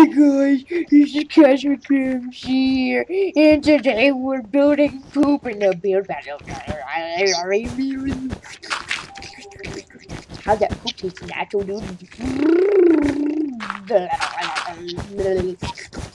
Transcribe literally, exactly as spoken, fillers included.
Hey guys, this is Cousin Kim's here, and today we're building poop in the build battle. How's that poop taste, natural dude?